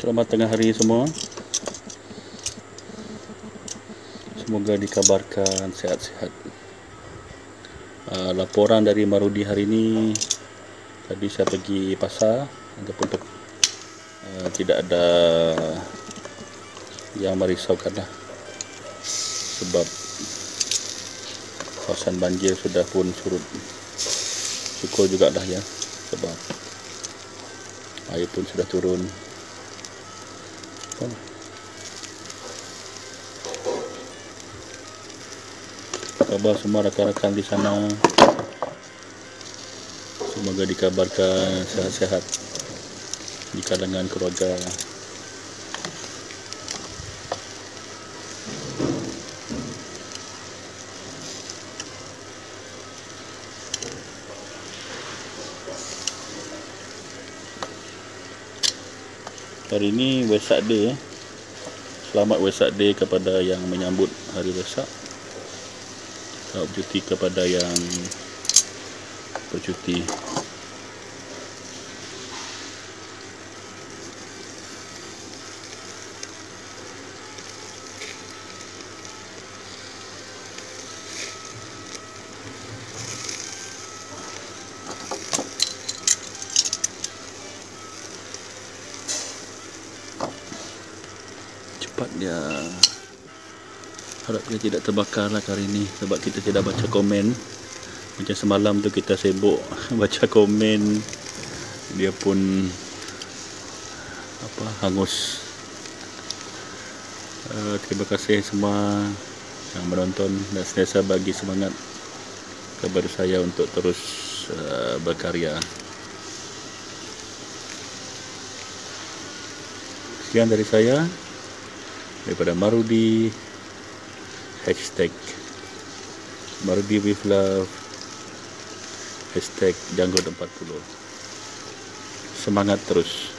Selamat tengah hari semua. Semoga dikabarkan sehat-sehat. Laporan dari Marudi hari ini, tadi saya pergi pasar ataupun tidak ada yang merisaukan lah, sebab kawasan banjir sudah pun surut. Syukur juga dah ya, sebab air pun sudah turun. Khabar semua rakan-rakan di sana, semoga dikabarkan sehat-sehat di kalangan keluarga. Hari ini Wesak Day. Selamat Wesak Day kepada yang menyambut hari Wesak. Selamat bercuti kepada yang bercuti. Cepat dia. Harap dia tidak terbakar lah hari ini, sebab kita tidak baca komen. Macam semalam tu kita sibuk baca komen, dia pun hangus. Terima kasih semua yang menonton dan sentiasa bagi semangat kepada saya untuk terus berkarya. Sekian dari saya, daripada Marudi. Hashtag Marudi with love, hashtag Janggut 40. Semangat terus.